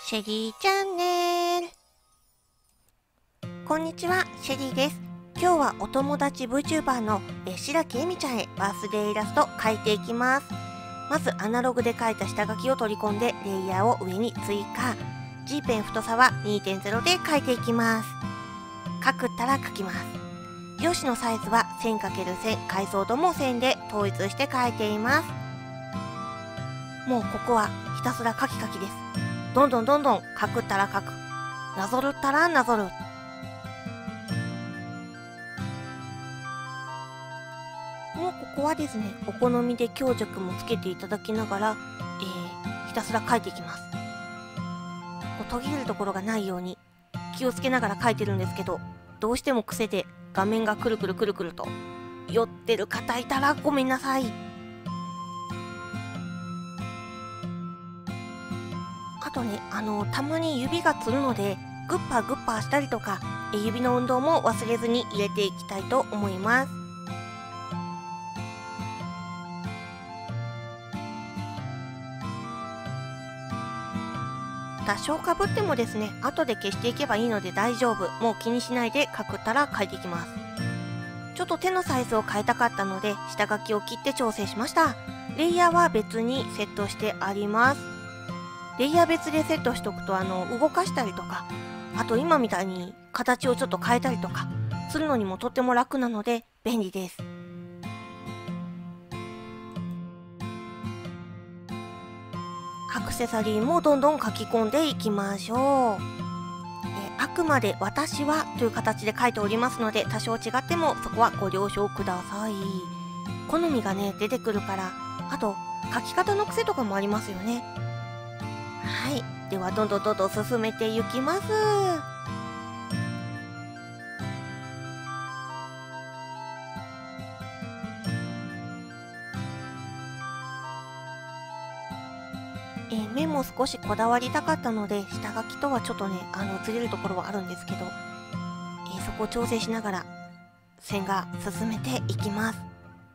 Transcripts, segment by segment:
シェリーチャンネル。こんにちは、シェリーです。今日はお友達 VTuber の白木恵美ちゃんへバースデーイラスト描いていきます。まずアナログで描いた下書きを取り込んでレイヤーを上に追加。G ペン太さは 2.0 で描いていきます。描くったら描きます。用紙のサイズは 10×1000 解像度も1000で統一して描いています。もうここはひたすら描き描きです。どんどん描くったら描く。なぞるったらなぞる。もうここはですね、お好みで強弱もつけていただきながら、ひたすら描いていきます。途切れるところがないように気をつけながら描いてるんですけど、どうしても癖で画面がくるくると寄ってる方いたらごめんなさい。あとね、たまに指がつるのでグッパーしたりとか、指の運動も忘れずに入れていきたいと思います。多少かぶってもですね、後で消していけばいいので大丈夫。もう気にしないで描くったら描いていきます。ちょっと手のサイズを変えたかったので下書きを切って調整しました。レイヤーは別にセットしてあります。レイヤー別でセットしておくと動かしたりとか、あと今みたいに形をちょっと変えたりとかするのにもとっても楽なので便利です。アクセサリーもどんどん書き込んでいきましょう。あくまで私はという形で書いておりますので、多少違ってもそこはご了承ください。好みがね出てくるから、あと書き方の癖とかもありますよね。はい、ではどんどん進めていきます。目も少しこだわりたかったので、下書きとはちょっとねずれるところはあるんですけど、そこを調整しながら線が進めていきます。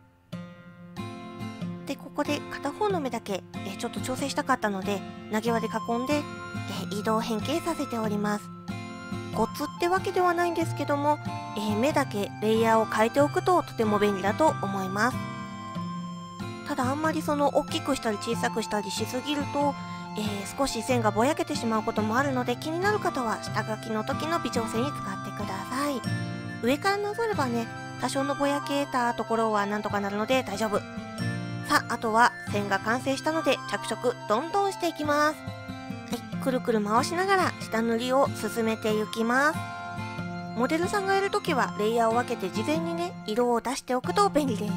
でここで片方の目だけちょっと調整したかったので投げ輪で囲んで移動変形させております。コツってわけではないんですけども、目だけレイヤーを変えておくととても便利だと思います。ただあんまり大きくしたり小さくしたりしすぎると、少し線がぼやけてしまうこともあるので、気になる方は下書きの時の微調整に使ってください。上からなぞればね、多少のぼやけたところはなんとかなるので大丈夫。さあ、あとは線が完成したので着色どんどんしていきます。はい、くるくる回しながら下塗りを進めていきます。モデルさんがいる時はレイヤーを分けて事前にね色を出しておくと便利です。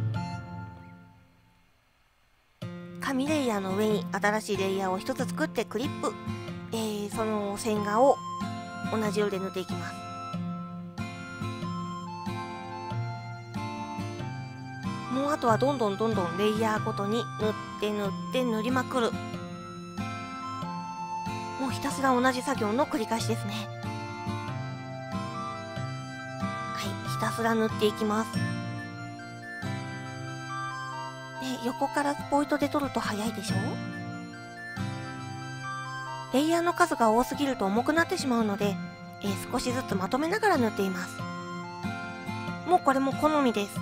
紙レイヤーの上に新しいレイヤーを一つ作ってクリップ、その線画を同じ色で塗っていきます。もうあとはどんどんレイヤーごとに塗って塗りまくる。もうひたすら同じ作業の繰り返しですね。はい、ひたすら塗っていきます。横からスポイトで取ると早いでしょ。レイヤーの数が多すぎると重くなってしまうので、少しずつまとめながら塗っています。もうこれも好みです。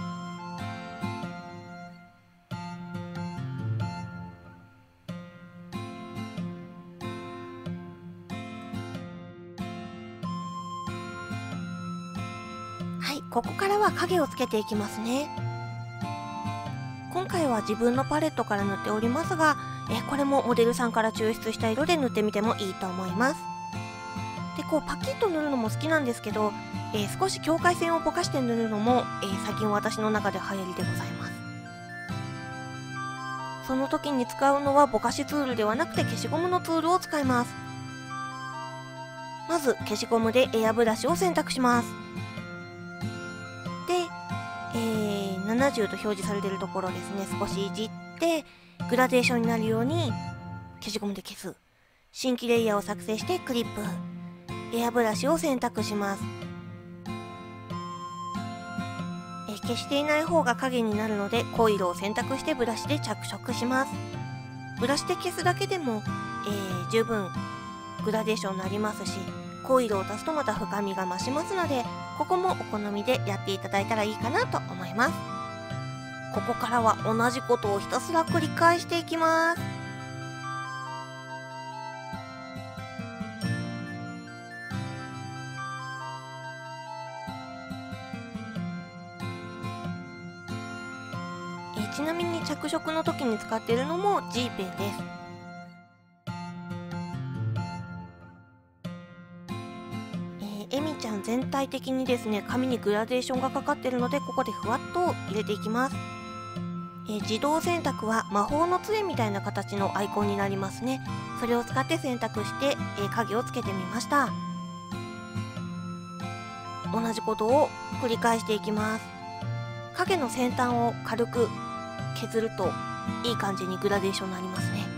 はい、ここからは影をつけていきますね。今回は自分のパレットから塗っておりますが、これもモデルさんから抽出した色で塗ってみてもいいと思います。でパキッと塗るのも好きなんですけど、少し境界線をぼかして塗るのも、最近私の中で流行りでございます。その時に使うのはぼかしツールではなくて消しゴムのツールを使います。まず消しゴムでエアブラシを選択します。で70と表示されているところですね、少しいじってグラデーションになるように消しゴムで消す。新規レイヤーを作成してクリップ、エアブラシを選択します。消していない方が影になるので濃い色を選択してブラシで着色します。ブラシで消すだけでも、十分グラデーションになりますし、濃い色を足すとまた深みが増しますので、ここもお好みでやっていただいたらいいかなと思います。ここからは同じことをひたすら繰り返していきます。ちなみに着色の時に使っているのも G ペンです。エミちゃん全体的にですね、髪にグラデーションがかかっているので、ここでふわっと入れていきます。自動洗濯は魔法の杖みたいな形のアイコンになりますね。それを使って洗濯して、影をつけてみました。同じことを繰り返していきます。影の先端を軽く削るといい感じにグラデーションになりますね。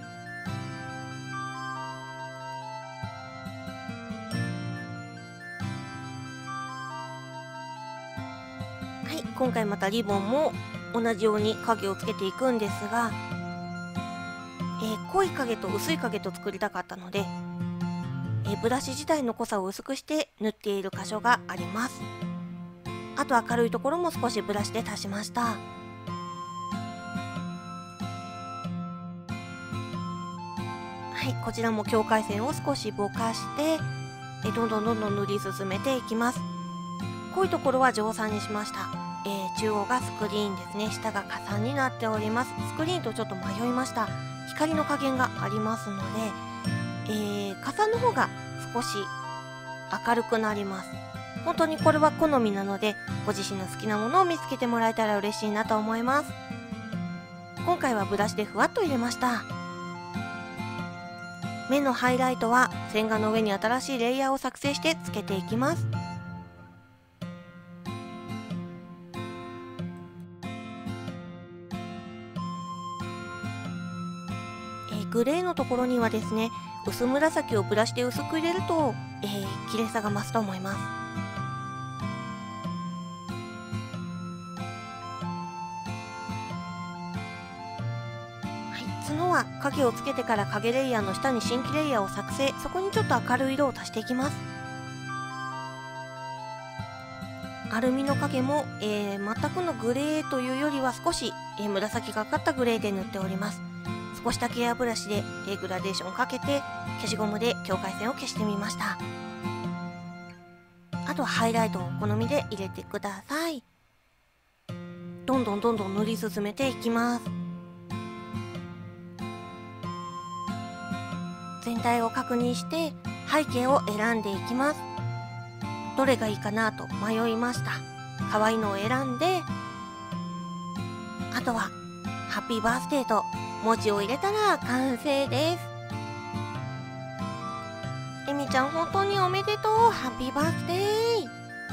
はい、今回またリボンも同じように影をつけていくんですが、濃い影と薄い影と作りたかったので、ブラシ自体の濃さを薄くして塗っている箇所があります。あと明るいところも少しブラシで足しました。はい、こちらも境界線を少しぼかして、どんどん塗り進めていきます。濃いところは定三にしました。中央がスクリーンですね。下が加算になっております。スクリーンとちょっと迷いました。光の加減がありますので、加算の方が少し明るくなります。本当にこれは好みなので、ご自身の好きなものを見つけてもらえたら嬉しいなと思います。今回はブラシでふわっと入れました。目のハイライトは線画の上に新しいレイヤーを作成してつけていきます。グレーのところにはですね、薄紫をブラシで薄く入れると、綺麗さが増すと思います。角は影をつけてから影レイヤーの下に新規レイヤーを作成、そこにちょっと明るい色を足していきます。アルミの影も、全くのグレーというよりは少し、紫がかったグレーで塗っております。少しだけエアブラシで、グラデーションをかけて消しゴムで境界線を消してみました。あとはハイライトをお好みで入れてください。どんどん塗り進めていきます。全体を確認して背景を選んでいきます。どれがいいかなと迷いました。可愛いのを選んで、あとはハッピーバースデーと文字を入れたら完成です。エミちゃん本当におめでとう。ハッピーバースデー。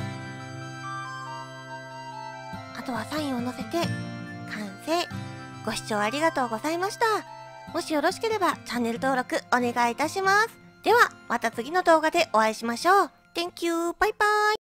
あとはサインを載せて完成。ご視聴ありがとうございました。もしよろしければチャンネル登録お願いいたします。ではまた次の動画でお会いしましょう。Thank you. バイバイ。